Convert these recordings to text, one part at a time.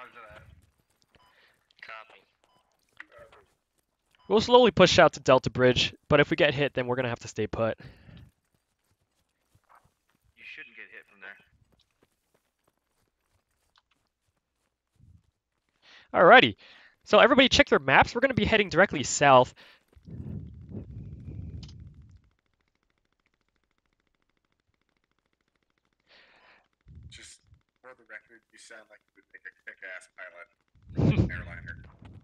Copy. We'll slowly push out to Delta Bridge, but if we get hit, then we're gonna have to stay put. You shouldn't get hit from there. Alrighty. So everybody check your maps. We're gonna be heading directly south. Just for the record, you sound like you would make a kick-ass pilot. Airliner.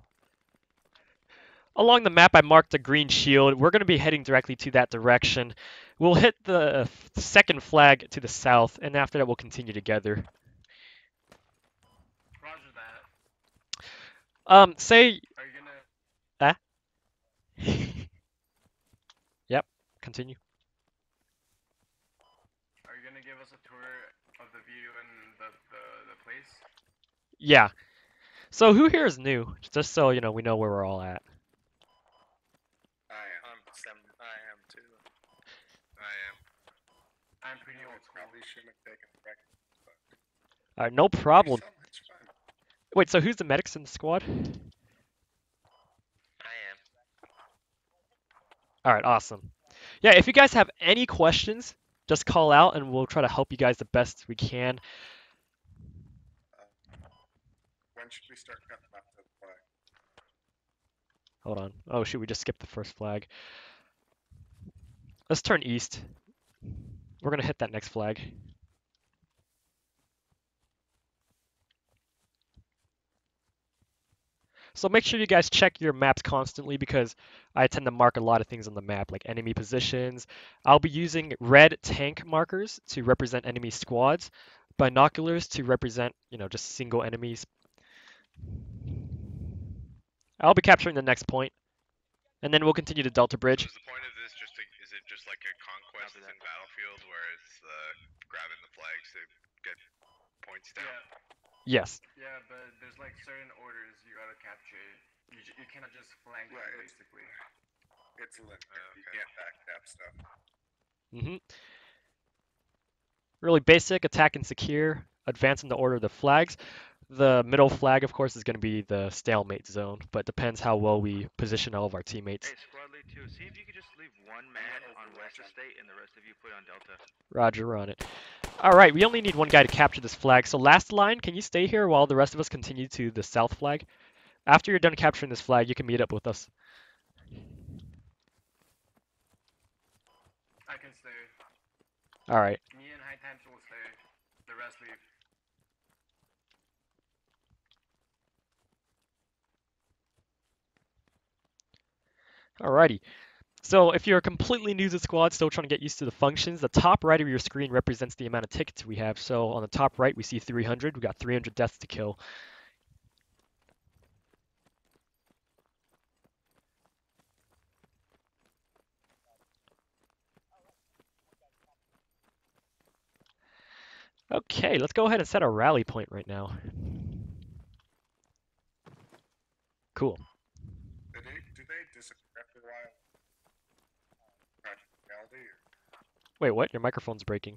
Along the map, I marked a green shield. We're going to be heading directly to that direction. We'll hit the second flag to the south, and after that, we'll continue together. Roger that. Say... Are you gonna... Yep, continue. Are you gonna give us a tour of the view and the place? Yeah. So who here is new? Just so, you know, we know where we're all at. I am too. I'm pretty old school. Probably shouldn't have taken the record. Alright, no problem. So much fun. Wait, so who's the medics in the squad? I am. Alright, awesome. Yeah, if you guys have any questions, just call out and we'll try to help you guys the best we can. When should we start cutting up to the flag? Hold on. Oh shoot, we just skipped the first flag. Let's turn east. We're gonna hit that next flag. So make sure you guys check your maps constantly because I tend to mark a lot of things on the map, like enemy positions. I'll be using red tank markers to represent enemy squads, binoculars to represent, you know, just single enemies. I'll be capturing the next point, and then we'll continue to Delta Bridge. So is the point of this is it just like a conquest in Battlefield where it's grabbing the flags to get points down? Yeah. Yes. Yeah, but there's like certain orders you gotta capture. You cannot just flank Right. it, basically. It's limited. You can't backtab stuff. Really basic, attack and secure, advance in the order of the flags. The middle flag, of course, is going to be the stalemate zone, but depends how well we position all of our teammates. Hey, Squad Lead 2, see if you could just leave one man on Western State and the rest of you put on Delta. Roger, we're on it. Alright, we only need one guy to capture this flag, so last line, can you stay here while the rest of us continue to the south flag? After you're done capturing this flag, you can meet up with us. I can stay. Alright. Me and High Times will stay. The rest leave. Alrighty. So if you're completely new to the squad, still trying to get used to the functions, the top right of your screen represents the amount of tickets we have. So on the top right, we see 300. We got 300 deaths to kill. Okay, let's go ahead and set a rally point right now. Cool. Do they disappear after a while? Practicality or? Wait, what? Your microphone's breaking.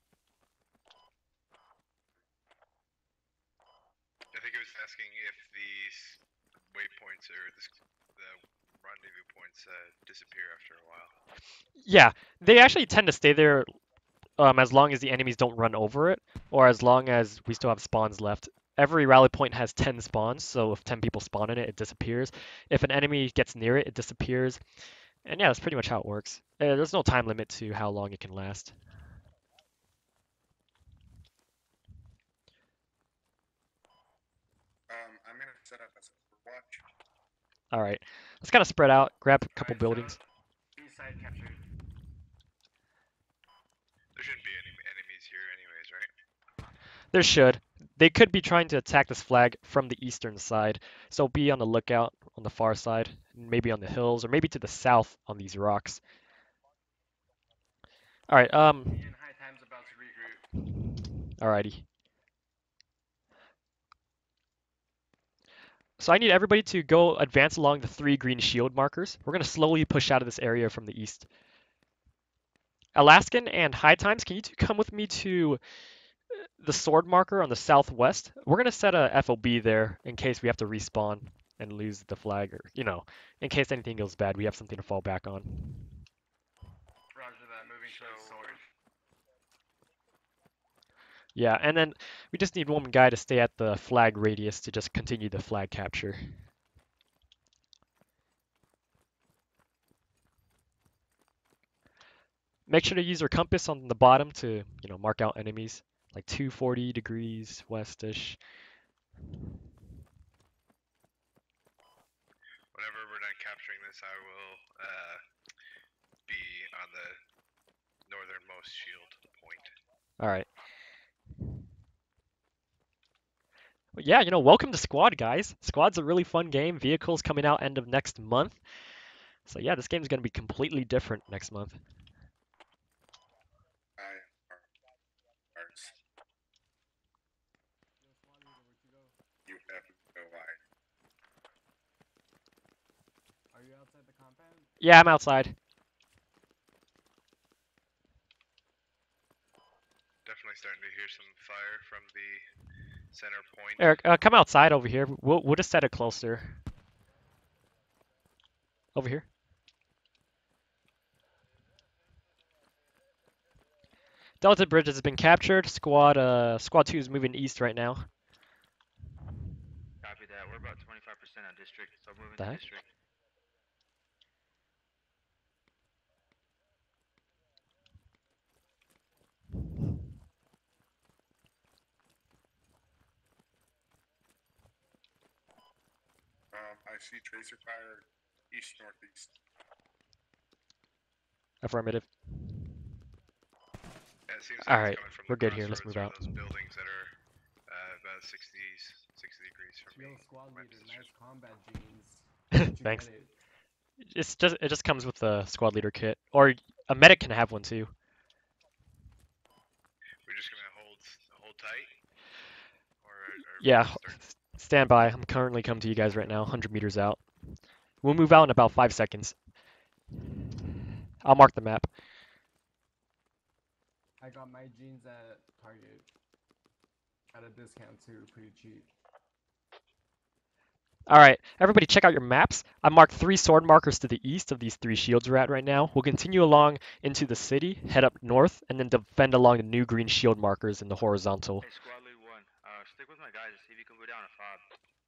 I think it was asking if these waypoints or the rendezvous points disappear after a while. Yeah, they actually tend to stay there as long as the enemies don't run over it, or as long as we still have spawns left. Every rally point has 10 spawns, so if 10 people spawn in it, it disappears. If an enemy gets near it, it disappears. And yeah, that's pretty much how it works. There's no time limit to how long it can last. I'm gonna set up as a watch. Alright, let's kind of spread out, grab a couple buildings. East side captured. There shouldn't be any enemies here anyways, right? There should. They could be trying to attack this flag from the eastern side, so be on the lookout on the far side, maybe on the hills, or maybe to the south on these rocks. Alright, Me and High Times about to regroup. alrighty. So I need everybody to go advance along the 3 green shield markers. We're going to slowly push out of this area from the east. Alaskan and High Times, can you two come with me to the sword marker on the southwest. We're gonna set a FOB there in case we have to respawn and lose the flag, or in case anything goes bad, we have something to fall back on. Roger that. Moving to the sword. Yeah, and then we just need one guy to stay at the flag radius to just continue the flag capture. Make sure to use your compass on the bottom to, mark out enemies, like 240 degrees westish. Whenever we're done capturing this, I will be on the northernmost shield point. All right. But yeah, welcome to Squad, guys. Squad's a really fun game. Vehicles coming out end of next month. So yeah, this game's gonna be completely different next month. You have no lie. Are you outside the compound? Yeah, I'm outside. Definitely starting to hear some fire from the center point. Eric, come outside over here. We'll just set it closer. Over here. Delta Bridge has been captured. Squad 2 is moving east right now. Copy that. We're about 25% on district, so moving The to heck? district. I see tracer fire east northeast. Affirmative. Yeah, it seems like All it's right, coming from we're the good here. Let's crossroads move or out. those buildings that are about 60 degrees from Yo, me. squad my leader, position. nice combat jeans. Where'd you Thanks. get it? It just comes with the squad leader kit, or a medic can have one too. We're just gonna hold tight, or Yeah, start. stand by. I'm currently coming to you guys right now, 100 meters out. We'll move out in about 5 seconds. I'll mark the map. I got my jeans at Target. At a discount too, pretty cheap. All right, everybody check out your maps. I marked 3 sword markers to the east of these 3 shields we're at right now. We'll continue along into the city, head up north, and then defend along the new green shield markers in the horizontal. Hey, squad lead 1. Stick with my guys and see if you can go down a fob.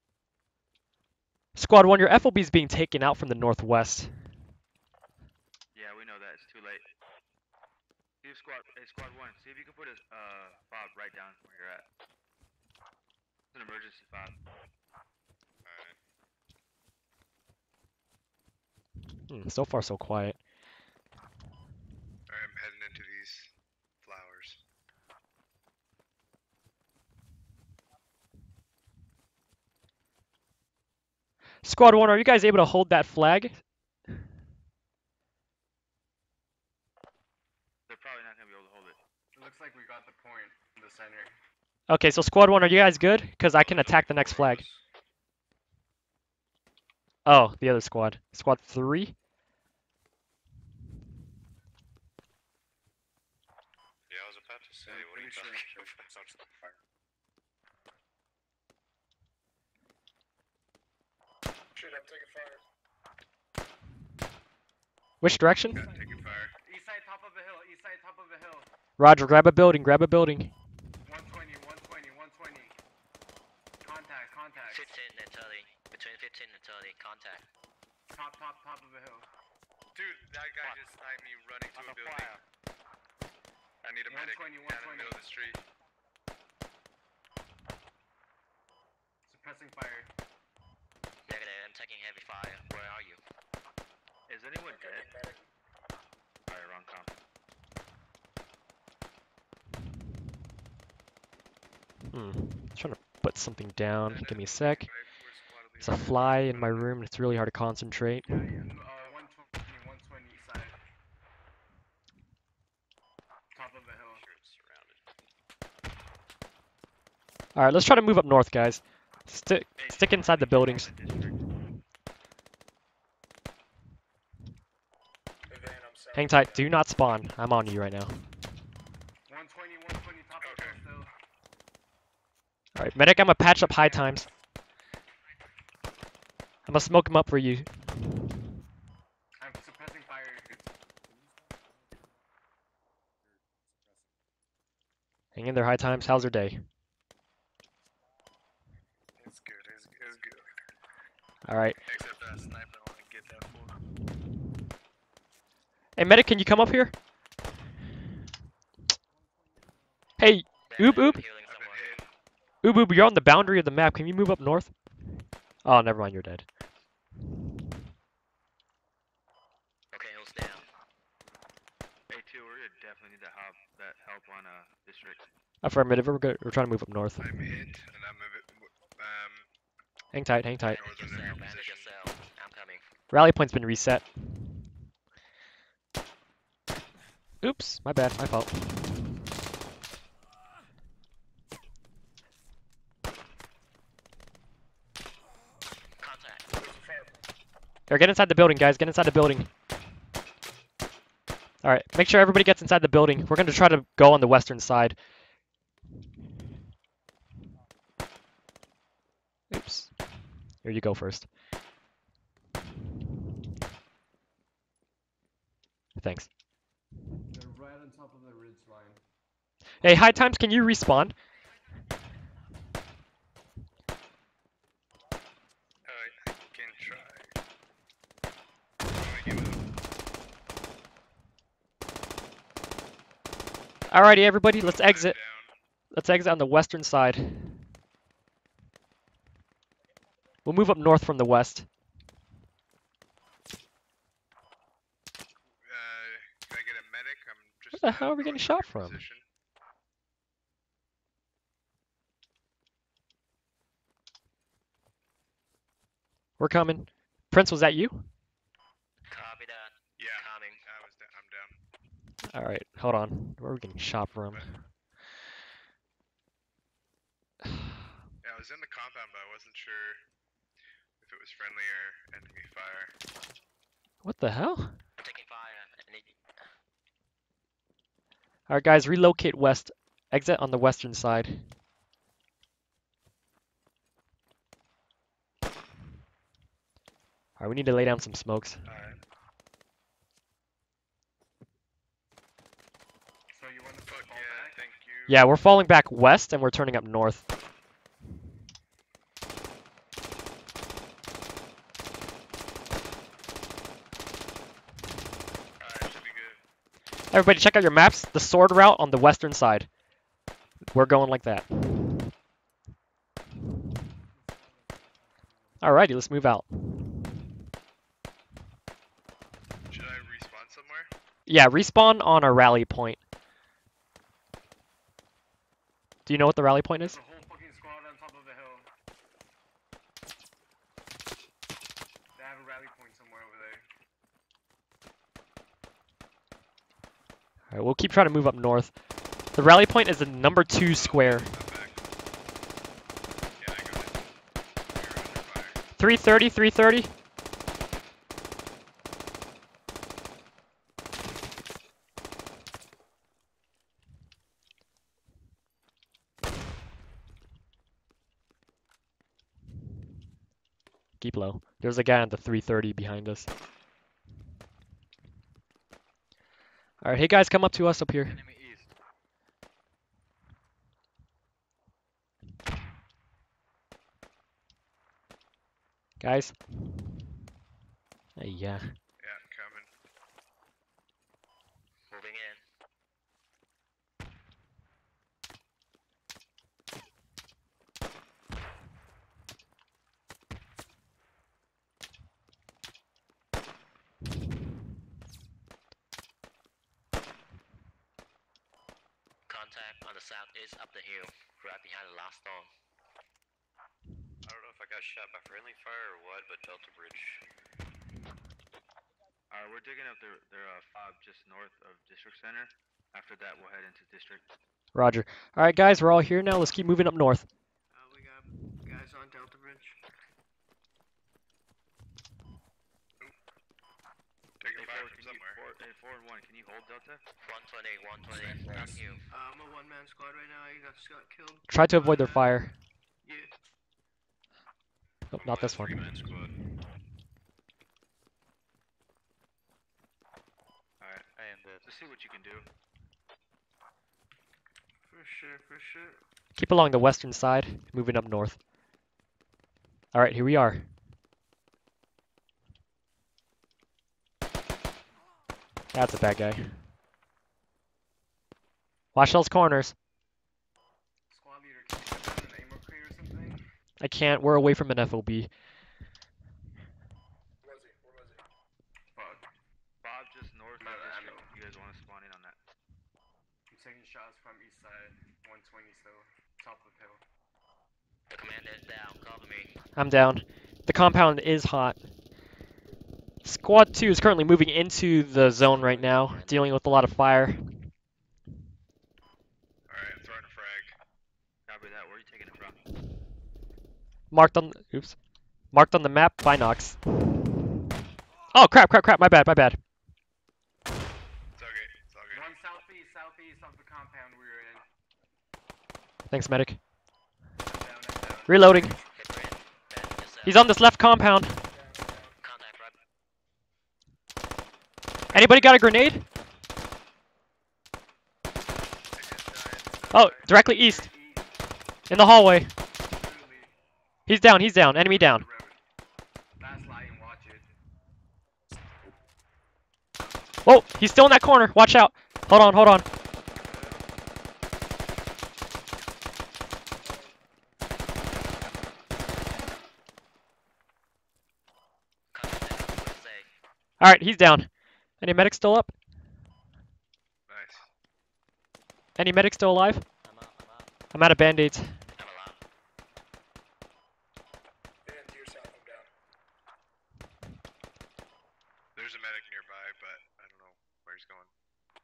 Squad 1, your FOB is being taken out from the northwest. Yeah, we know that. It's too late. Hey, squad 1, see if you can put a fob right down where you're at. It's an emergency fob. So far, so quiet. Alright, I'm heading into these flowers. Squad 1, are you guys able to hold that flag? They're probably not going to be able to hold it. It looks like we got the point in the center. Okay, so Squad 1, are you guys good? Because I can attack the next flag. Oh, the other squad. Squad 3? Yeah, I was about to say, what are you Pretty talking sure about? it's outside the fire. Shoot, I'm taking fire. Which direction? Yeah, taking fire. East side, top of a hill. East side, top of a hill. Roger, grab a building, grab a building. 120, 120, 120. Contact. 15 and 30. Between 15 and 30. Contact. Top of a hill. Dude, that guy just sniped me running to a building. I need a medic 120, down in the middle of the street. Suppressing fire. Negative. I'm taking heavy fire. Where are you? Is anyone dead? Alright, wrong comp. Trying to put something down. Give me a sec. There's a fly in my room and it's really hard to concentrate. 120 side. Top of a hill. Alright, let's try to move up north, guys. Stick inside the buildings. Hang tight. Do not spawn. I'm on you right now. 120, top of hill still. Alright, medic, I'm gonna patch up high times. I'm gonna smoke him up for you. I'm suppressing fire. Hang in there, high times. How's your day? It's good. It's good. Alright. Except that sniper, I want to get that for. Hey, medic, can you come up here? Hey, Oob, Oob. Healing I've been someone. hit. Oob, you're on the boundary of the map. Can you move up north? Oh, never mind, you're dead. Okay, hills down. A2, we're gonna definitely need that help on district. Affirmative, we're trying to move up north. I'm hit, and I'm a bit. Hang tight, hang tight. Bandage Northern yourself, enemy bandage position. yourself. I'm coming. Rally point's been reset. Oops, my bad, my fault. Contact. Here, get inside the building, guys. Get inside the building. Alright, make sure everybody gets inside the building. We're going to try to go on the western side. Oops. Here, you go first. Thanks. They're right on top of the ridge line. Hey, high times, can you respawn? I can try. I'm gonna give it Alrighty, everybody, let's a exit. down. Let's exit on the western side. We'll move up north from the west. Can I get a medic? I'm just. Where the hell are we getting north of shot your from? position. We're coming. Prince, was that you? Copy that. Yeah, Coming. I'm down. Alright, hold on. Where are we getting shot from? Yeah, I was in the compound, but I wasn't sure if it was friendly or enemy fire. What the hell? I'm taking fire. I need. Alright, guys, relocate west. Exit on the western side. Alright, we need to lay down some smokes. Alright. So you want to Fuck fall yeah, back? thank you. Yeah, we're falling back west and we're turning up north. Alright, should be good. Everybody, check out your maps. The sword route on the western side. We're going like that. Alrighty, let's move out. Should I respawn somewhere? Yeah, respawn on a rally point. Do you know what the rally point is? There's a whole fucking squad on top of the hill. They have a rally point somewhere over there. Alright, we'll keep trying to move up north. The rally point is the number 2 square. I'm back. Yeah, I got it. You're under fire. 330, 330. Keep low. There's a guy on the 330 behind us. Alright, hey guys, come up to us up here. Enemy east. Guys. Hey, yeah. Yeah, coming. Moving in. Contact on the southeast up the hill, right behind the last storm. I don't know if I got shot by friendly fire or what, but Delta Bridge. Alright, we're digging up their fob just north of district center. After that, we'll head into district. Roger. Alright guys, we're all here now. Let's keep moving up north. We got guys on Delta Bridge. Taking fire from Can you, somewhere. 4 and 1, can you hold Delta? 120, 120. I'm you. I'm a one-man squad right now. I just got killed. Try to avoid their fire. Oh, not this one. Three-man squad. Alright, I am dead. Let's see what you can do. For sure, for sure. Keep along the western side, moving up north. Alright, here we are. That's a bad guy. Watch those corners. Squad leader, can you put down an ammo crate or something? I can't, we're away from an FOB. Where was he? Fuck. Bob, just north of No, this. ammo. You guys want to spawn in on that? I'm taking shots from east side. 120 still. Top of the hill. The commander is down. Cover me. I'm down. The compound is hot. Squad 2 is currently moving into the zone right now, dealing with a lot of fire. Alright, I'm throwing a frag. Copy that. Where are you taking it from? Marked on the map, Binox. Oh crap, my bad. It's okay. It's all good. One southeast of the compound we were in. Thanks, medic. I'm down. Reloading. Hit Brent. Ben, yourself. He's on this left compound. Contact right. Anybody got a grenade? Oh, directly east. In the hallway. He's down, enemy down. Last light and watch it. Whoa, he's still in that corner. Watch out. Hold on. Contact USA. Alright, he's down. Any medic still up? Nice. Any medic still alive? I'm up. I'm out of band-aids. I'm alive. Dan, to your south, I'm down. There's a medic nearby, but I don't know where he's going.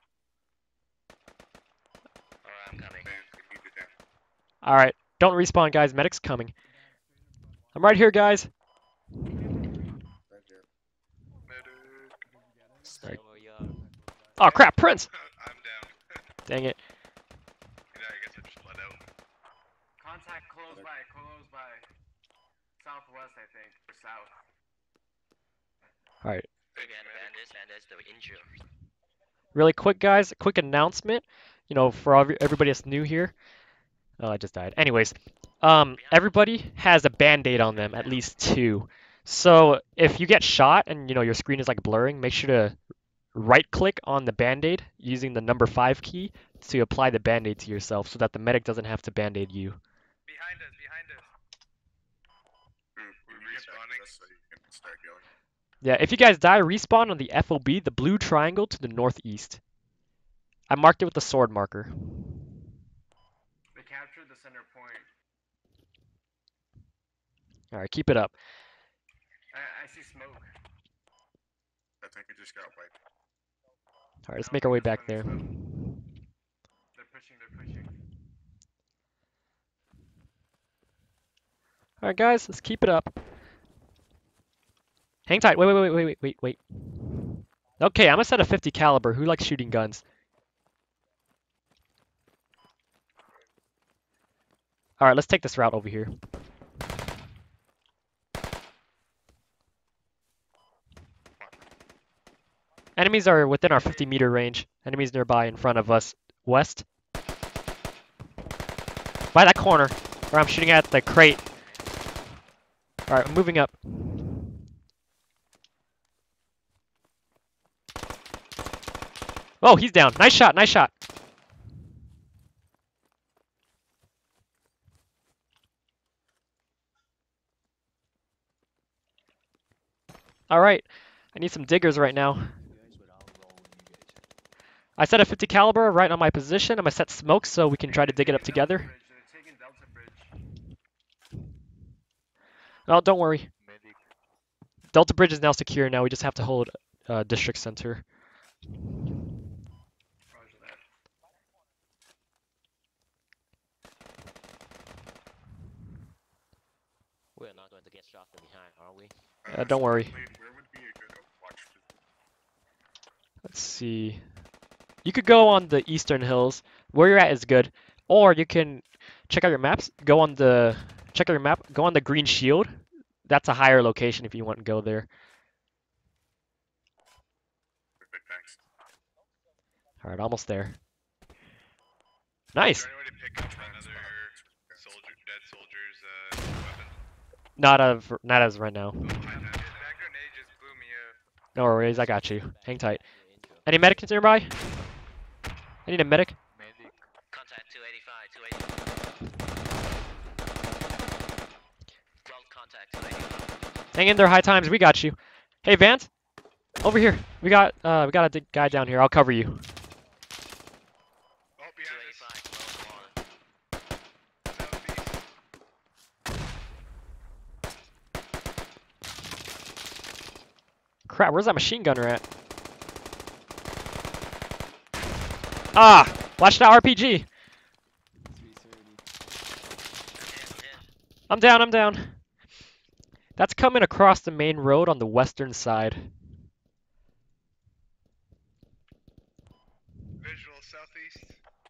Alright, I'm coming. Dan, can you get down? Alright, don't respawn, guys. Medic's coming. I'm right here, guys. Right here. Medic. Stay where you are. Oh crap, Prince! I'm down. Dang it. Yeah, I guess I just bled out. Contact close by. Southwest, I think. Or south. Alright. Maybe and bandits, they were injured. Really quick, guys. A quick announcement. You know, for everybody that's new here. Oh, I just died. Anyways, everybody has a band-aid on them, at least 2. So if you get shot and your screen is like blurring, make sure to right-click on the band-aid using the number 5 key to apply the band-aid to yourself, so that the medic doesn't have to band-aid you. Behind us. We're respawning? So you can start going. Yeah, if you guys die, respawn on the FOB, the blue triangle to the northeast. I marked it with the sword marker. They captured the center point. Alright, keep it up. I see smoke. I think it just got wiped. Alright, let's make our way back there. They're pushing. Alright guys, let's keep it up. Hang tight. Wait. Okay, I'm gonna set a 50 caliber. Who likes shooting guns? Alright, let's take this route over here. Enemies are within our 50-meter range. Enemies nearby in front of us. West. By that corner, where I'm shooting at the crate. Alright, I'm moving up. Oh, he's down. Nice shot. Alright, I need some diggers right now. I set a 50 caliber right on my position. I'm gonna set smoke so we can try to dig it up together. They're taking Delta Bridge. Oh, don't worry. Delta Bridge is now secure. Now we just have to hold District Center. Roger that. We're not going to get shot from behind, are we? Don't worry. Where would be a good watch position? Let's see. You could go on the eastern hills. Where you're at is good. Or you can check out your maps. Go on the check your map. Go on the green shield. That's a higher location if you want to go there. Perfect, thanks. All right, almost there. Is Nice. there any way to pick up another dead soldier's weapon? Not as right now. Oh, that grenade just blew me up. No worries, I got you. Hang tight. Any medics nearby? I need a medic. Contact 285, 285. Well, contact 285. Hang in there, high times. We got you. Hey, Vance, over here. We got a guy down here. I'll cover you. Oh, behind us. 285, close one. Southeast. Crap, where's that machine gunner at? Ah, watch that RPG. 330. I'm down. I'm down. That's coming across the main road on the western side. Visual southeast.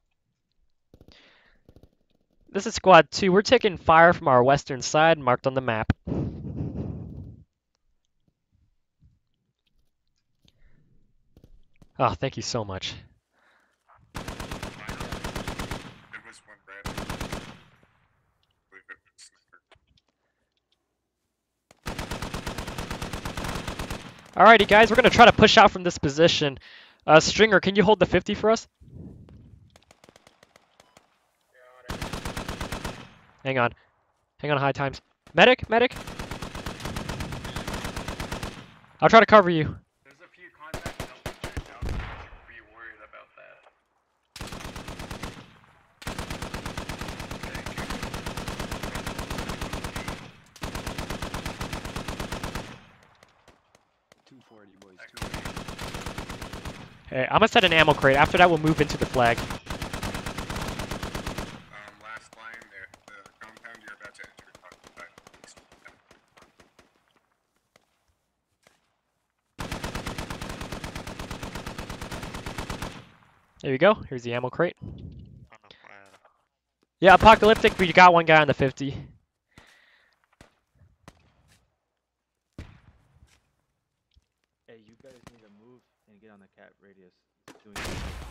This is squad 2. We're taking fire from our western side, marked on the map. Oh, thank you so much. There was one red. I believe it was sniper. Alrighty, guys, we're gonna try to push out from this position. Stringer, can you hold the 50 for us? Hang on. Hang on, high times. Medic, medic. I'll try to cover you. There's a few contacts out there down, so you should be worried about that. Hey, I'm gonna set an ammo crate. After that, we'll move into the flag. Last line there. The compound you're about to enter. Occupied. There you go. Here's the ammo crate. Yeah, apocalyptic. We got one guy on the 50. Hey, you guys need to move and get on the cat radius. It's doing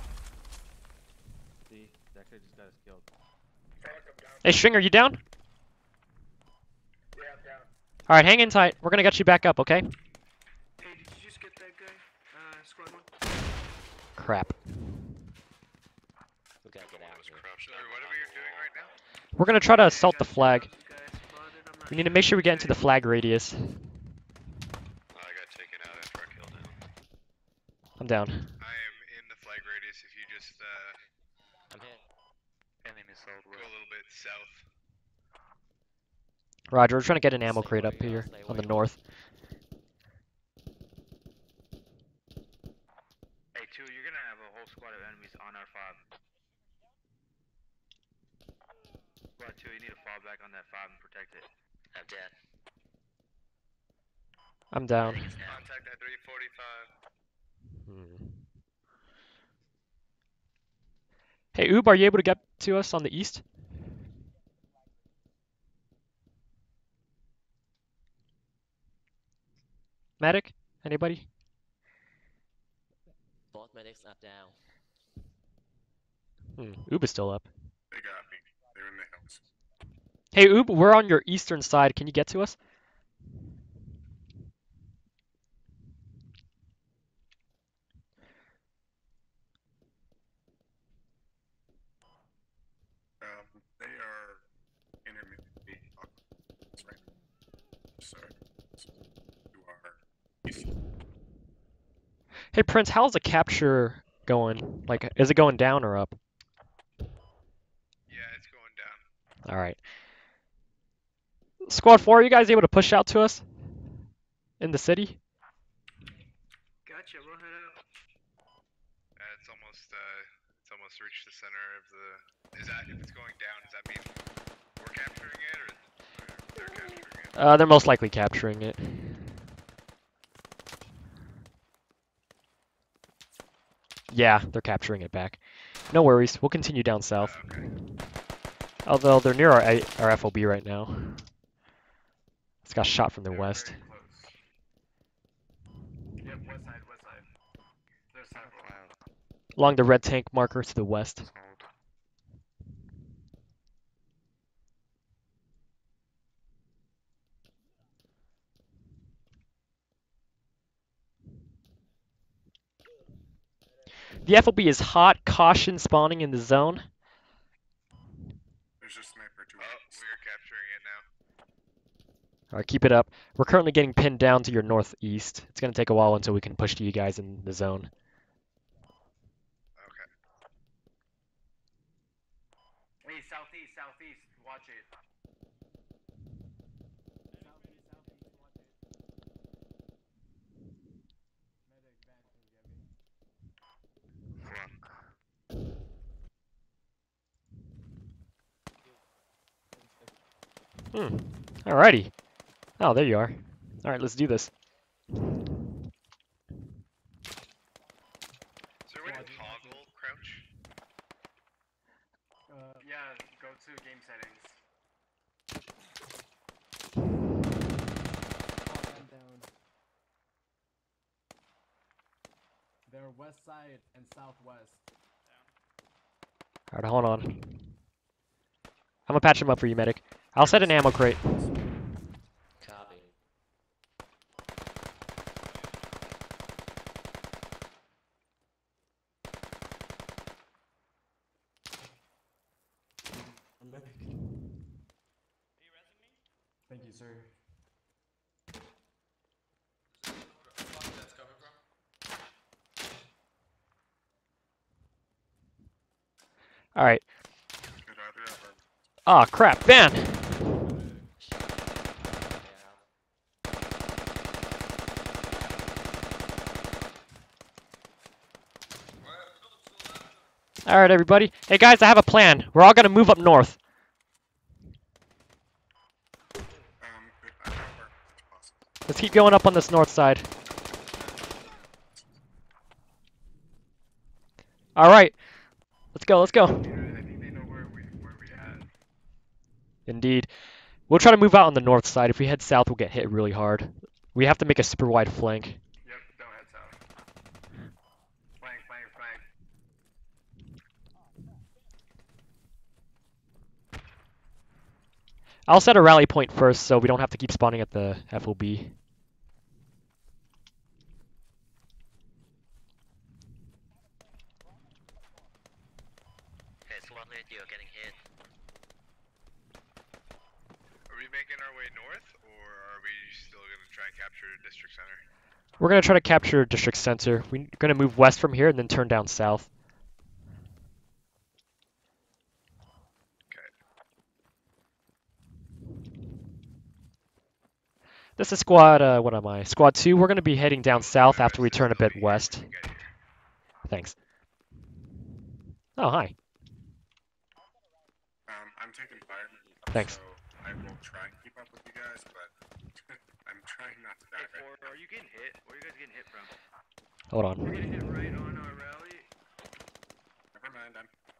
See, that guy just got us killed. Hey, Stringer, you down? Yeah, I'm down. All right, hang in tight. We're gonna get you back up, okay? Hey, did you just get that guy? Squad 1? Crap. We gotta get out of here. Sorry, whatever you're doing right now. We're gonna try to assault the flag. We need to make sure we get into the flag radius. I got taken out after I killed him. I'm down. I am in the flag radius if you just I'm hit. Enemy sold go a little bit south. Roger, we're trying to get an ammo Stay crate where up you are, here stay on where the you are. north. Hey, 2, you're gonna have a whole squad of enemies on our 5. Squad 2, you need to fall back on that 5 and protect it. I'm dead. I'm down. Medic is down. Contact at 345. Hey, Oob, are you able to get to us on the east? Medic? Anybody? Both medics are down. Oob is still up. They got me. They're in the hills. Hey, Oob, we're on your eastern side. Can you get to us? They are intermittently occupied right now. Sorry. To our east. Hey, Prince, how's the capture going? Like, is it going down or up? Yeah, it's going down. All right. Squad 4, are you guys able to push out to us? In the city? Gotcha, we'll head out. It's almost reached the center of the. Is that if it's going down? Does that mean we're capturing it or they're capturing it? They're most likely capturing it. Yeah, they're capturing it back. No worries. We'll continue down south. Okay. Although they're near our FOB right now. It's got shot from the They're west. very close. Yep, west side, west side. There's several. Along the red tank marker to the west. The FOB is hot. Caution spawning in the zone. There's a sniper too. Oh, we're capturing it now. Alright, keep it up. We're currently getting pinned down to your northeast. It's going to take a while until we can push to you guys in the zone. Okay. Hey, southeast, southeast. Watch it. Southeast, southeast. Watch it. Medic, back, can you get me? Alrighty. Oh, there you are. Alright, let's do this. Is there a way to toggle crouch? Yeah, go to game settings. Down. They're west side and southwest. Alright, hold on. I'm gonna patch them up for you, medic. I'll set an ammo crate. Copy. Thank you, sir. Alright. Could either have a Ah, crap. Van! Alright, everybody. Hey, guys, I have a plan. We're all gonna move up north. could I know where it's possible. Let's keep going up on this north side. Alright. Let's go, let's go. I think they know where we at. Indeed. We'll try to move out on the north side. If we head south, we'll get hit really hard. We have to make a super wide flank. Yep, don't head south. Flank, flank, flank. I'll set a rally point first so we don't have to keep spawning at the FOB. Okay, SWAT lead, you're getting hit. Are we making our way north, or are we still going to try and capture district center? We're gonna try to capture district center. We're gonna move west from here and then turn down south. Okay. This is squad, what am I? Squad 2, we're gonna be heading down south after we turn a bit west. Get here. Thanks. Oh, hi. I'm taking fire. Thanks. So I will try and keep up with you guys, but I'm trying not to die. Hey, Right Ford, are you getting hit? Where are you guys getting hit from? Hold on. We're getting hit right on our rally. Never mind.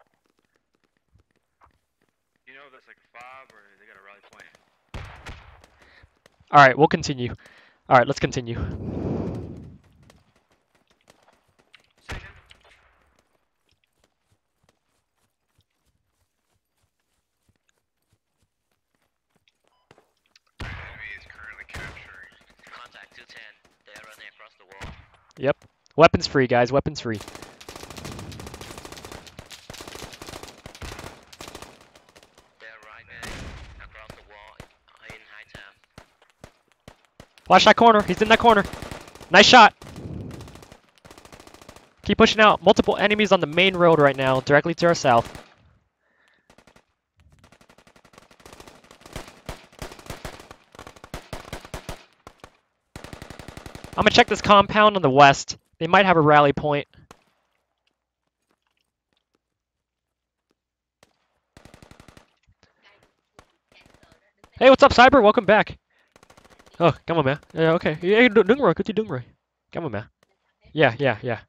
You know that's like 5 or they got a rally point? Alright, we'll continue. Alright, let's continue. Second. Enemy is currently capturing. Contact 210. They're running across the wall. Yep. Weapons free, guys, weapons free. They're right across the wall in high town. Watch that corner. He's in that corner. Nice shot. Keep pushing out. Multiple enemies on the main road right now, directly to our south. I'm gonna check this compound on the west. They might have a rally point. Hey, what's up, Cyber? Welcome back. Oh, come on, man. Yeah, okay. Hey, Dungro, good to Dungro. Come on, man. Yeah, yeah, yeah.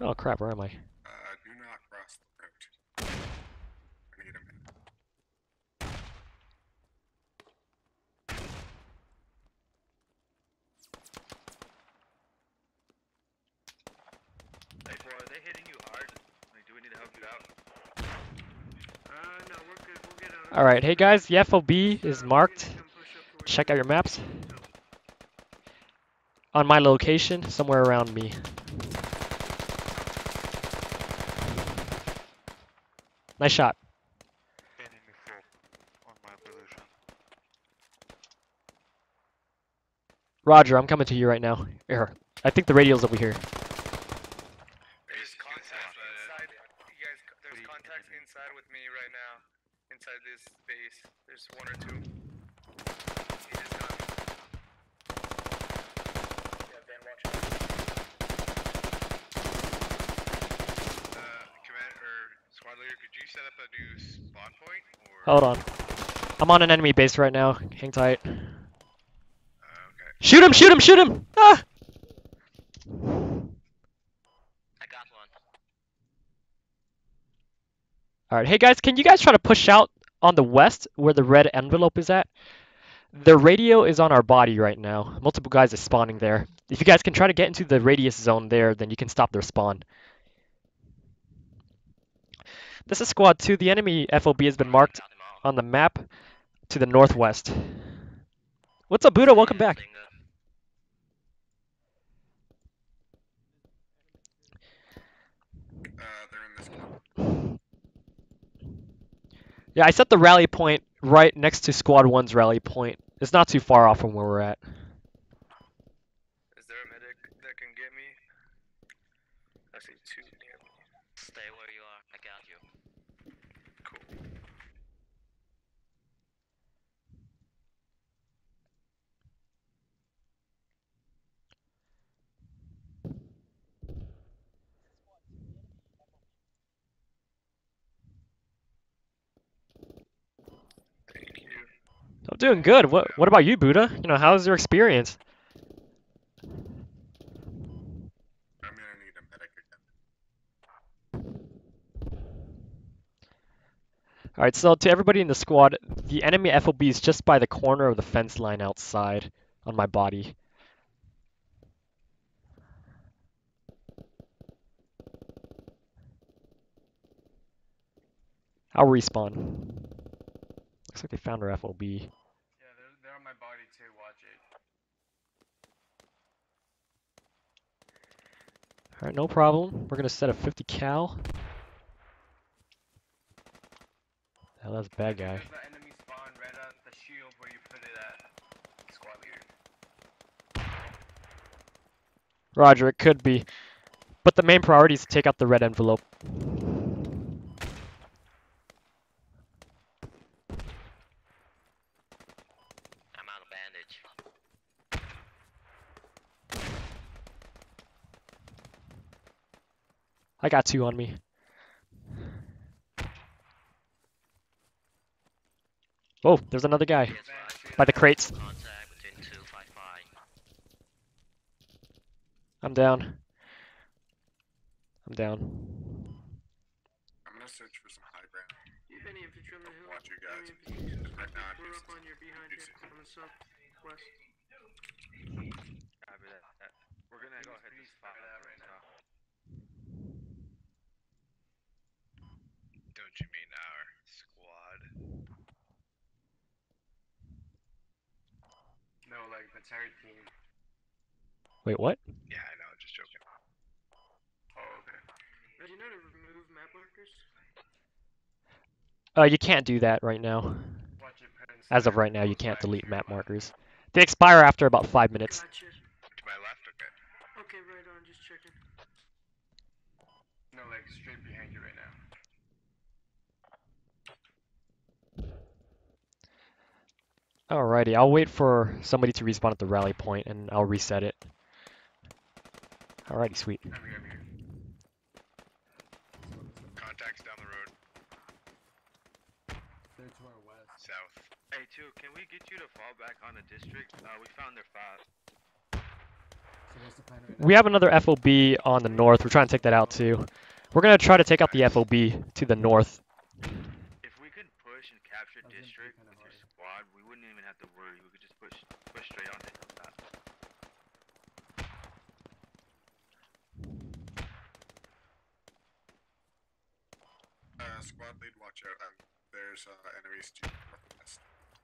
Oh crap, where am I? Do not cross the road. I need a minute. Hey, boy, are they hitting you hard? Like, do we need to help you out? No, we're good. We'll get out. Alright, hey guys, the FOB is marked. Check out your maps. On my location, somewhere around me. Nice shot. Enemy full on my position. Roger, I'm coming to you right now. Here, I think the radio's over here. There's contacts inside. You guys, there's contacts inside with me right now. Inside this base. There's one or two. He just got me. Yeah, Ben, watch out. Command or squad leader, could you set up a new spawn point? Or Hold on. I'm on an enemy base right now. Hang tight. okay. Shoot him! Shoot him! Shoot him! Ah! I got one. Alright, hey guys, can you guys try to push out on the west where the red envelope is at? The radio is on our body right now. Multiple guys are spawning there. If you guys can try to get into the radius zone there, then you can stop their spawn. This is Squad 2. The enemy FOB has been marked Got them all. on the map to the northwest. What's up, Buddha? Welcome back. Stinger. They're in this one. Yeah, I set the rally point right next to Squad 1's rally point. It's not too far off from where we're at. Is there a medic that can get me? I see two near me. Stay where you are. I got you. Cool. Thank you. I'm doing good. What about you, Buddha? You know, how's your experience? I'm gonna need a medic again. Alright, so to everybody in the squad, the enemy FOB is just by the corner of the fence line outside on my body. I'll respawn. Looks like they found our FOB. Yeah, they're on my body too. Watch it. Alright, no problem. We're gonna set a 50 cal. Hell, that's a bad guy. There's the enemy spawn right at the shield where you put it at. Squad leader. Roger, it could be. But the main priority is to take out the red envelope. I'm out of bandage. I got two on me. Oh, there's another guy. PS5. By the crates. Contact between 255. I'm down. I'm down. I'm gonna search for some high ground. You have any infantry on the hill? Watch you guys. Any infantry? Right now, I'm We're just up on your behind here, reducing. on the southwest. Copy that. We're gonna go ahead and spot Fire that right now. Don't you mean our squad? No, like the entire team. Wait, what? Yeah, I know. Just joking. Oh, okay. Do you know to remove map markers? You can't do that right now. Watch it, Prince. As of right now, you can't delete map markers. They expire after about 5 minutes. Gotcha. To my left, okay. Okay, right on, just checking. No, like straight behind you right now. Alrighty, I'll wait for somebody to respawn at the rally point and I'll reset it. Alrighty, sweet. I'm here. Contacts down the road. They're to our west. South. Hey, two, can we get you to fall back on the district? We found their 5. what's the plan right We have another FOB on the north. We're trying to take that out too. We're gonna try to take out the FOB to the north. If we could push and capture That's gonna be district kinda with your hard. squad, we wouldn't even have to worry. We could just push straight on it. Squad lead, watch out. There's enemies to your northwest.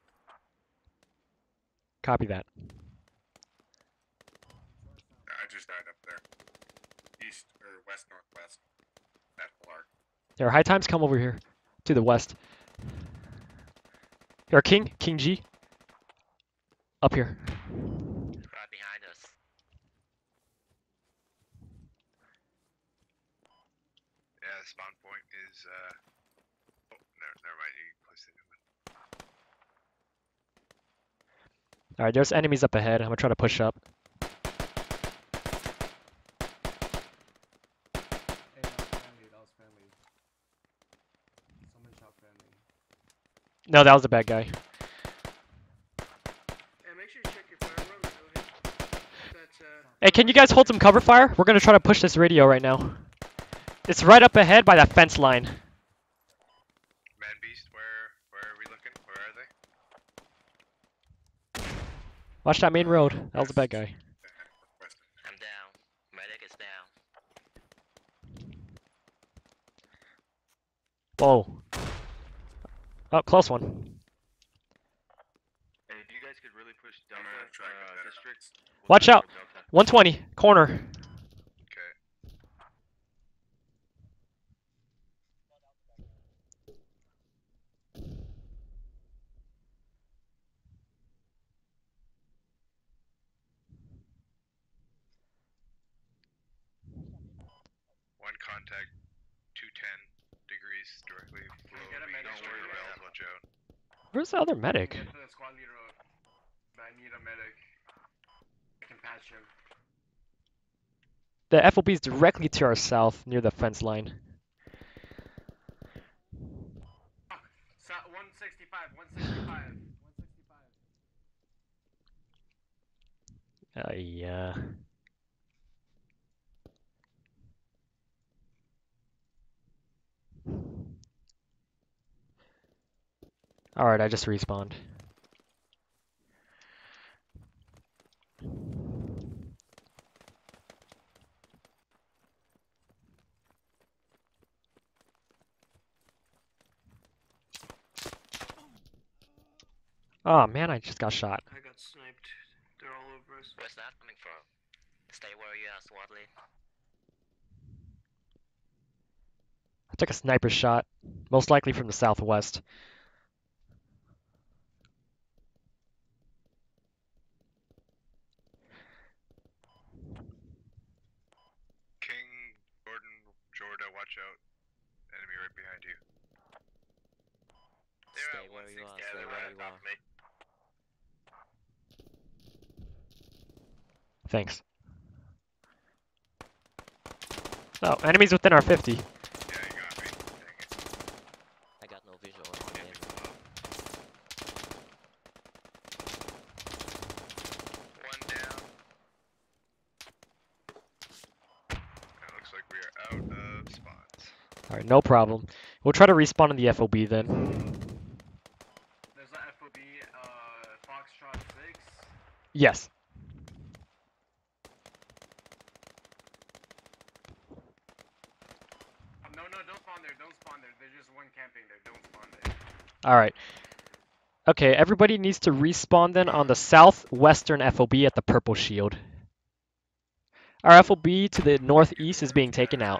Copy that. I just died up there. East or west northwest. At Logar. There are high times. Come over here to the west. Here, King G. Up here. Right behind us. Yeah, the spawn point is oh, never mind, you can place the new one. Alright, there's enemies up ahead. I'm gonna try to push up. Hey, that was friendly. That was friendly. Someone shot friendly. No, that was a bad guy. Yeah, make sure you check your fire alarm. That's Hey, can you guys hold some cover fire? We're gonna try to push this radio right now. It's right up ahead by that fence line. Man Beast, where are we looking? Where are they? Watch that main road. That was a bad guy. I'm down. Medic is down. Whoa. Oh, close one. Hey, if you guys could really push I'm Delta gonna try and get better. districts. Watch out. 120. Corner. Okay. One contact, 210 degrees directly below get a me. medic? Don't worry about it, watch out. Where's the other medic? Get to the squad leader, but I need a medic. I can patch him. The FOB is directly to our south near the fence line. 165, 165. Yeah. Alright, I just respawned. Oh man, I just got shot. I got sniped. They're all over us. Where's that coming from? Stay where you are, squad lead. I took a sniper shot, most likely from the southwest. King, Jordan, watch out. Enemy right behind you. Stay where you are, stay where you are. Thanks. Oh, enemies within our 50. Yeah, you got me. Dang it. I got no visual on him. One down. It looks like we are out of spots. Alright, no problem. We'll try to respawn in the FOB then. There's a FOB, Foxtrot 6. Yes. No, don't spawn there, don't spawn there. There's just one camping there, don't spawn there. Alright. Okay, everybody needs to respawn then on the southwestern FOB at the purple shield. Our FOB to the northeast is being taken out.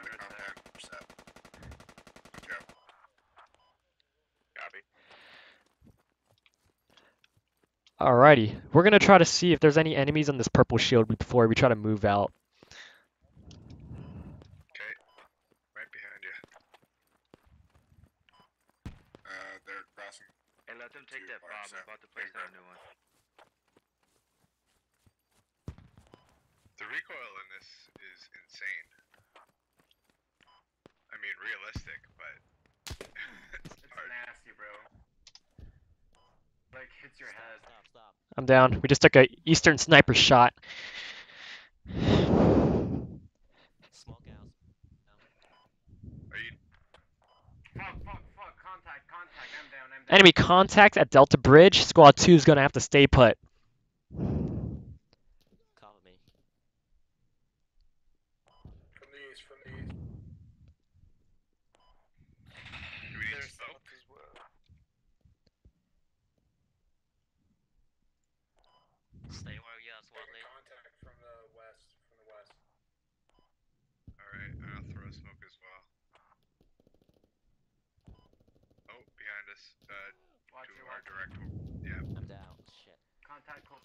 Alrighty, we're gonna try to see if there's any enemies on this purple shield before we try to move out. Okay, right behind you. They're crossing. Hey, let them take that bomb. I'm about to place down a new one. The recoil in this is insane. I mean, realistic, but it's hard. Nasty, bro. Like, hits your head. Stop. I'm down. We just took a Eastern sniper shot. Smoke out. Are you? Fuck. Contact. I'm down. Enemy contact at Delta Bridge. Squad 2 is gonna have to stay put. Cover me. From the east. Do we need There's smoke? smoke as well. Stay where you are, SWAT lead. Contact from the west. Alright, I'll throw smoke as well. Oh, behind us. Watch To it. our direct. Yeah. I'm down. Shit. Contact close.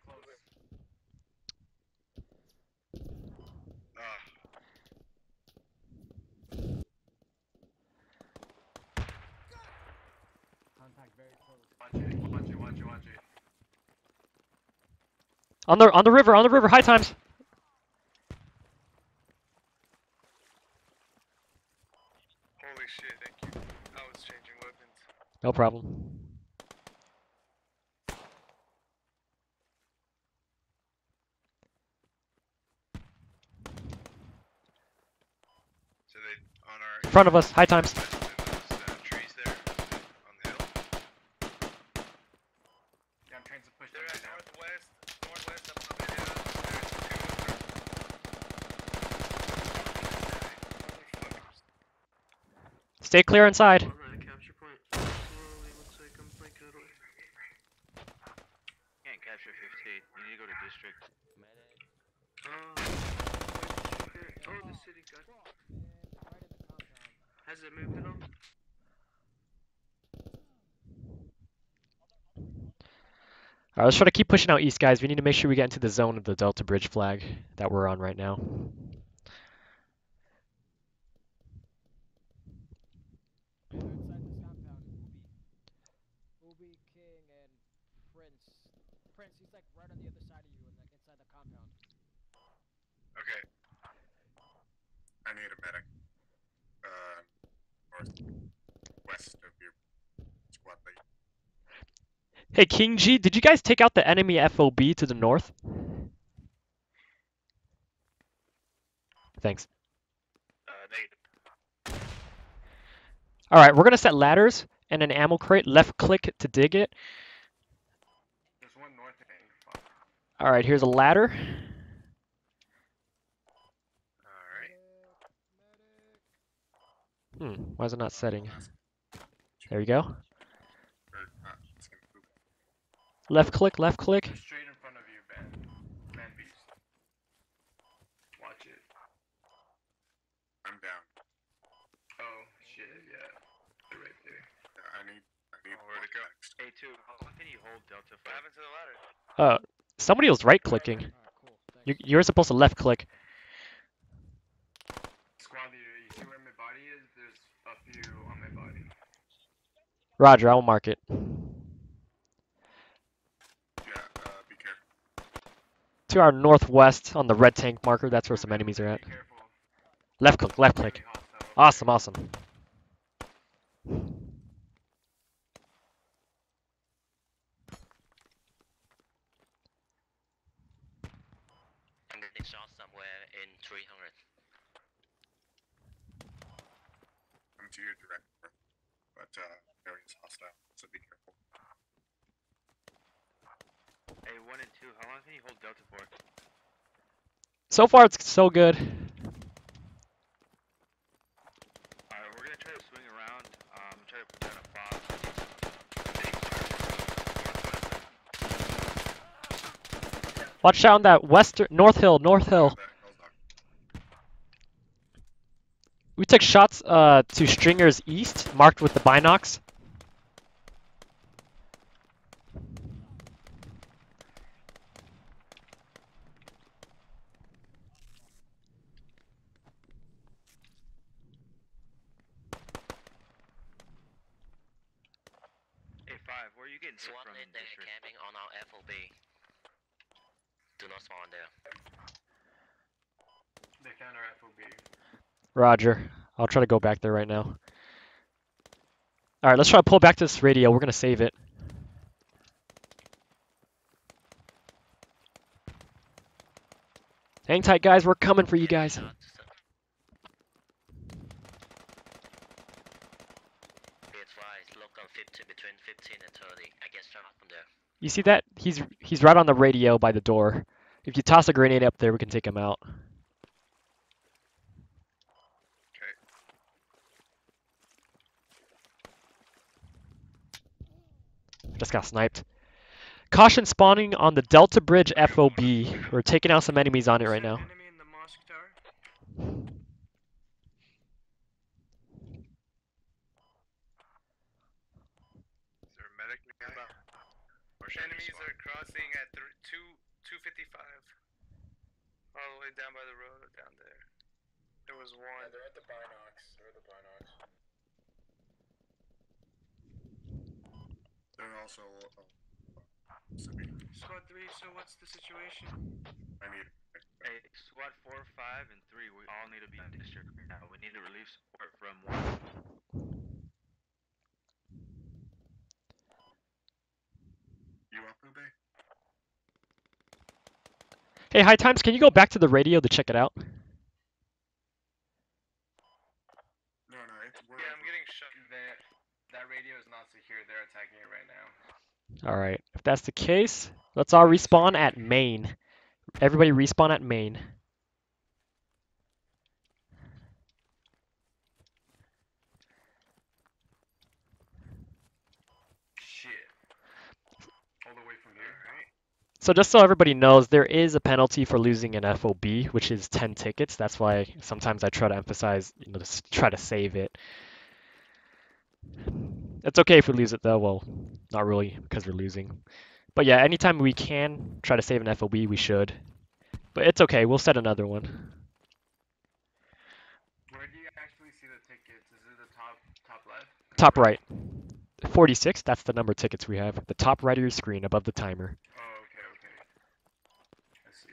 Contact very close. Watch it. On the river, high times. Holy shit, thank you. I was changing weapons. No problem. So they on our In front of us, high times. those trees there on the hill. Yeah, I'm trying to push them They're right at now. northwest of Mavida. Stay clear inside. On that capture point. Slowly, looks like I'm flanking it away. Can't capture 15. You need to go to district. Medic. Oh, the city guy. Has it moved at all? Alright, let's try to keep pushing out east, guys. We need to make sure we get into the zone of the Delta Bridge flag that we're on right now. Inside this compound, Ubi, King, and Prince. Prince, he's like right on the other side of you, and like inside the compound. Okay. I need a medic. Northwest of your squad lead. Hey, King G, did you guys take out the enemy FOB to the north? Thanks. Negative. Alright, we're gonna set ladders and an ammo crate. Left click to dig it. There's one north thing. Fuck. Alright, here's a ladder. Alright. Why is it not setting? There you go. Left click. They're straight in front of you, man beast. Watch it. I'm down. Oh shit, yeah. They're right there. I need where to go. A2, how long can you hold Delta What 5? happened to the ladder? Somebody was right clicking. Alright, cool. Thanks. You're supposed to left click. Squad leader, you see where my body is? There's a few on my body. Roger, I will mark it. Be careful. To our northwest on the red tank marker, that's where some enemies are at. Be careful. Left click. Really hostile. Awesome. I'm getting shot somewhere in 300. I'm to your direct, but area's hostile, so be careful. Hey, 1 and 2, how long can you hold Delta for? So far, it's so good. Alright, we're gonna try to swing around. Try to put down a fob. Watch out on that north hill. We took shots to stringers east, marked with the binocs. Hey, 5, where are you getting hit SWAT from lead, in they're district? camping on our FOB. Do not spawn there. They found our FOB. Roger. I'll try to go back there right now. Alright, let's try to pull back to this radio. We're gonna save it. Hang tight, guys. We're coming for you guys. Shots. Be advised, look on 15, between 15 and 30. I get shot from there. You see that? He's right on the radio by the door. If you toss a grenade up there, we can take him out. Just got sniped. Caution spawning on the Delta Bridge FOB. We're taking out some enemies on it right now. Enemy in the mosque tower. Is there a medic nearby? Enemies are crossing at 255. All the way down by the road, down there. There was one. Yeah, they're at the binocs. They're also. Squad 3, so what's the situation? I need. Hey, squad 4, 5, and 3, we all need to be in district right now. We need to relieve support from 1. You up, Ube? Hey, High Times, can you go back to the radio to check it out? No, it's Yeah, I'm getting shot. That radio is not secure. They're attacking it right now. All right. If that's the case, let's all respawn at main. Everybody respawn at main. Shit. All the way from here. Right. So just so everybody knows, there is a penalty for losing an FOB, which is 10 tickets. That's why sometimes I try to emphasize, to try to save it. It's okay if we lose it though. Well, not really because we're losing. But yeah, anytime we can try to save an FOB, we should. But it's okay. We'll set another one. Where do you actually see the tickets? Is it the top left? Top right. 46, that's the number of tickets we have. The top right of your screen above the timer. Oh, okay. I see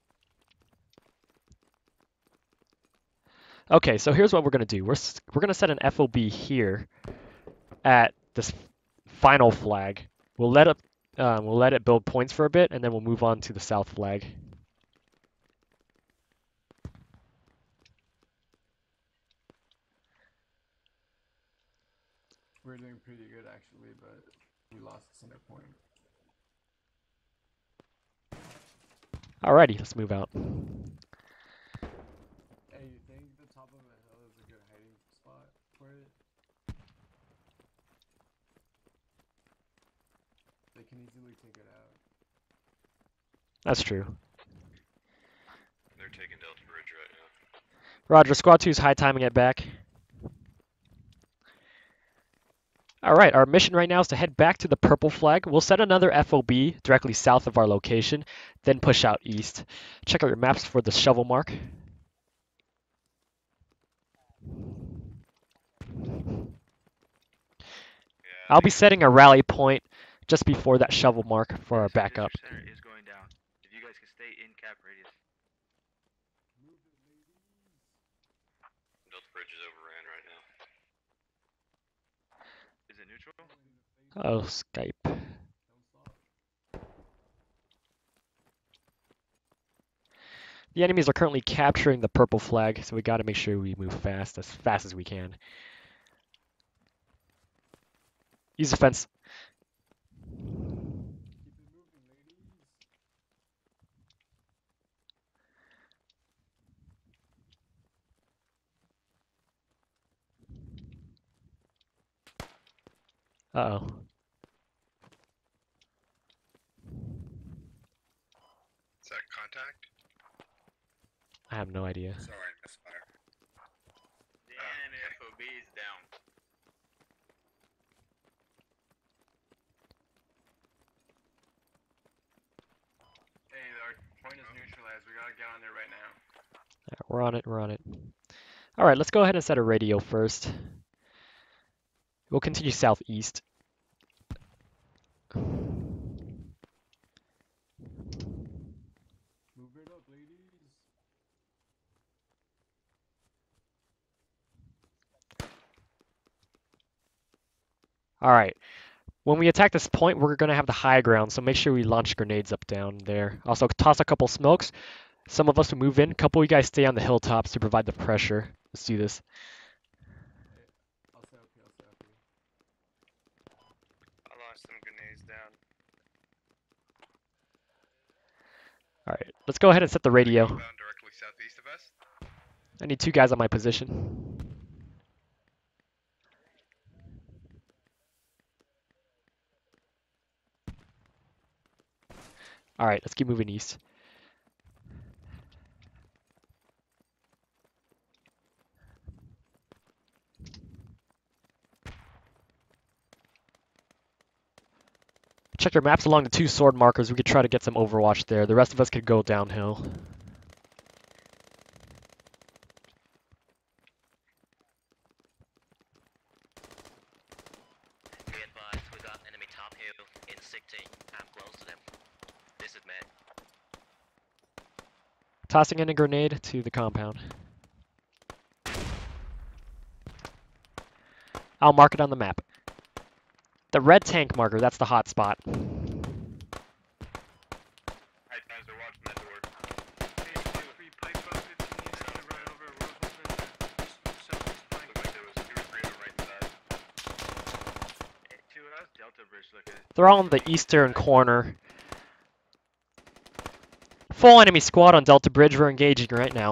it. Okay, so here's what we're going to do. We're going to set an FOB here at this final flag. We'll let it build points for a bit, and then we'll move on to the south flag. We're doing pretty good actually, but we lost the center point. Alrighty, let's move out. Hey, you think the top of the hill is a good hiding spot for it? They can easily take it out. That's true. They're taking Delta Bridge right now. Roger, Squad 2's high timing it back. Alright, our mission right now is to head back to the purple flag. We'll set another FOB directly south of our location, then push out east. Check out your maps for the shovel mark. I'll be setting a rally point just before that shovel mark for our backup. District center is going down. If you guys can stay in cap radius. Delta Bridge is overran right now. Is it neutral? Oh, Skype. The enemies are currently capturing the purple flag, so we got to make sure we move fast as we can. Use the fence. Uh-oh. Is that contact? I have no idea. Sorry, misfire. The enemy FOB is down. Hey, our point is neutralized. We gotta get on there right now. Alright, we're on it. Alright, let's go ahead and set a radio first. We'll continue southeast. Move it up, ladies. Alright. When we attack this point, we're going to have the high ground, so make sure we launch grenades up down there. Also, toss a couple smokes. Some of us will move in. A couple of you guys stay on the hilltops to provide the pressure. Let's do this. I'll stay up here. I'll stay up here. I launched some grenades down. All right, let's go ahead and set the radio. Compound directly southeast of us. I need 2 guys on my position. All right, let's keep moving east. Check your maps along the 2 sword markers. We could try to get some overwatch there. The rest of us could go downhill. Be advised, we got enemy top hill in 16. I'm close to them. This is Matt. Tossing in a grenade to the compound. I'll mark it on the map. The red tank marker, that's the hot spot. High times are watching that door. Free pipe up if you need us to run over a roof open southeast plank. Looks like there was 2 or 3 on the right side. Hey, 2, how's Delta Bridge looking? They're all in the eastern corner. Full enemy squad on Delta Bridge. We're engaging right now.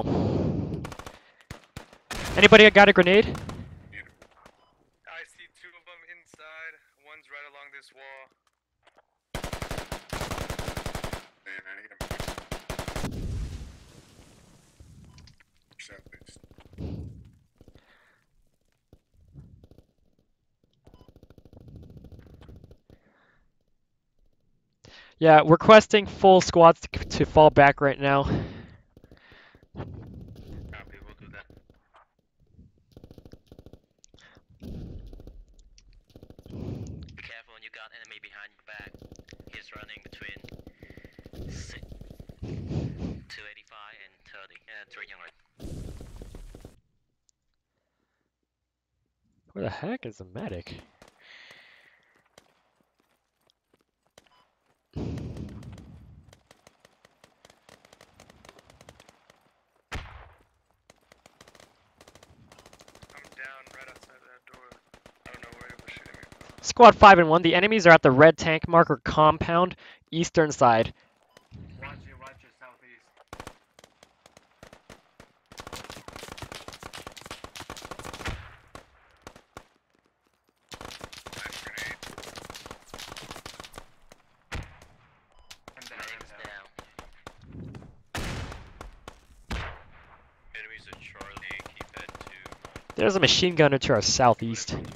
Anybody got a grenade? I see 2 of them inside. One's right along this wall. Man, I need him. Southeast. Yeah, we're requesting full squads to fall back right now. Copy, we'll do that. Be careful when you got enemy behind your back. He's running between 285 and 300. Where the heck is the medic? I'm down right outside that door. I don't know where it was shooting me from. Squad 5 and 1. The enemies are at the red tank marker compound, eastern side. Watch your southeast. Flash grenade. I'm down. Enemies down. Enemies at Charlie, keep head to There's a machine gunner to our southeast. north.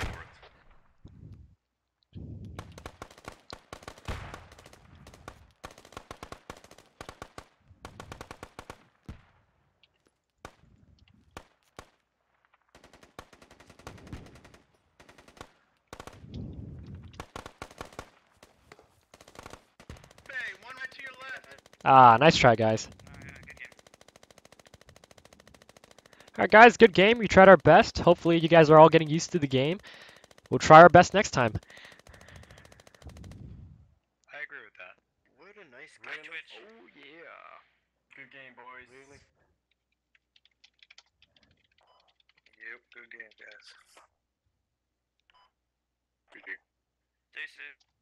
Hey, one right to your left. Ah, nice try, guys. Good game. Alright, guys, good game. We tried our best. Hopefully, you guys are all getting used to the game. We'll try our best next time. I agree with that. What a nice Really? Twitch. Oh yeah. Good game, boys. Really? Yep, good game, guys. GG. Stay safe.